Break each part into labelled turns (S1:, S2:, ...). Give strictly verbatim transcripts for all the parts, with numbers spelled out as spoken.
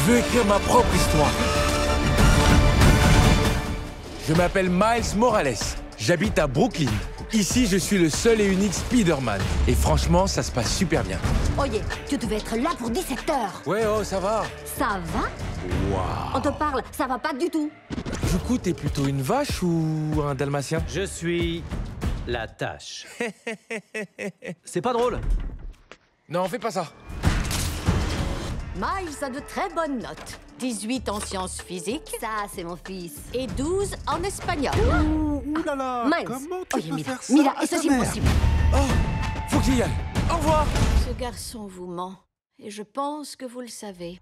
S1: Je veux écrire ma propre histoire. Je m'appelle Miles Morales. J'habite à Brooklyn. Ici, je suis le seul et unique Spider-Man. Et franchement, ça se passe super bien.
S2: Oye, tu devais être là pour dix-sept heures.
S1: Ouais, oh, ça va.
S2: Ça va?
S1: Waouh.
S2: On te parle, ça va pas du tout.
S1: Du coup, t'es plutôt une vache ou un dalmatien?
S3: Je suis la tâche. C'est pas drôle.
S1: Non, fais pas ça.
S2: Miles a de très bonnes notes. dix-huit en sciences physiques. Ça, c'est mon fils. Et douze en espagnol.
S4: Ouh, ouh là là.
S2: Miles.
S4: Comment tu
S2: Oye,
S4: peux
S2: Mila,
S4: faire ça
S2: Mila,
S4: à
S2: eso
S4: ta
S2: es
S4: mère?
S2: impossible.
S1: Oh, faut que j'y aille. Au revoir.
S2: Ce garçon vous ment. Et je pense que vous le savez.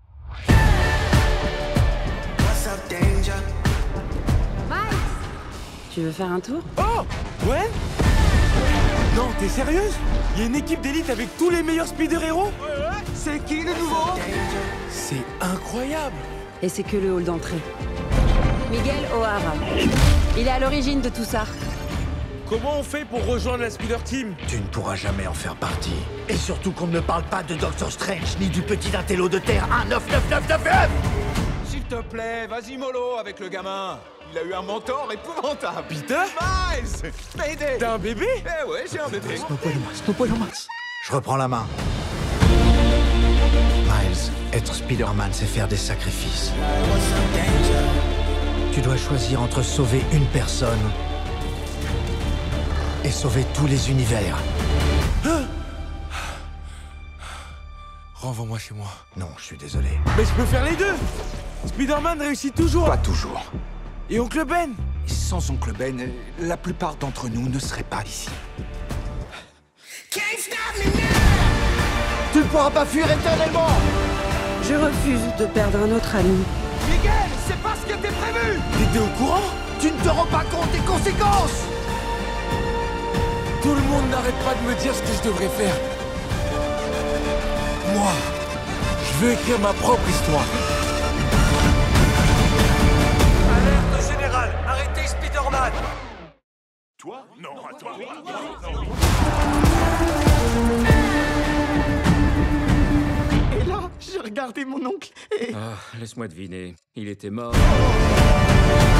S2: Miles!
S5: Tu veux faire un tour?
S1: Oh, ouais? Non, t'es sérieuse? Il y a une équipe d'élite avec tous les meilleurs spider-héros?
S4: C'est qui le nouveau?
S1: C'est incroyable.
S5: Et c'est que le hall d'entrée. Miguel O'Hara. Il est à l'origine de tout ça.
S1: Comment on fait pour rejoindre la Spider Team?
S6: Tu ne pourras jamais en faire partie. Et surtout qu'on ne me parle pas de Doctor Strange, ni du petit intello de Terre un neuf neuf neuf neuf neuf.
S4: S'il te plaît, vas-y mollo avec le gamin. Il a eu un mentor épouvantable.
S1: Peter?
S4: Miles! Mayday!
S1: T'as un bébé?
S4: Eh ouais, j'ai un bébé.
S6: Je reprends la main. Miles, être Spider-Man, c'est faire des sacrifices. Tu dois choisir entre sauver une personne et sauver tous les univers.
S1: Renvoie-moi chez moi.
S6: Non, je suis désolé.
S1: Mais je peux faire les deux. Spider-Man réussit toujours.
S4: Pas toujours.
S1: Et Oncle Ben?
S4: Sans Oncle Ben, euh, la plupart d'entre nous ne seraient pas ici.
S6: Tu ne pourras pas fuir éternellement.
S5: Je refuse de perdre un autre ami.
S4: Miguel, c'est pas ce qui était prévu!
S1: T'étais au courant?
S6: Tu ne te rends pas compte des conséquences.
S1: Tout le monde n'arrête pas de me dire ce que je devrais faire. Moi, je veux écrire ma propre histoire.
S3: Alerte générale, arrêtez Spider-Man.
S4: Toi? Non, toi. Et là, j'ai regardé mon oncle et...
S3: Ah, laisse-moi deviner. Il était mort.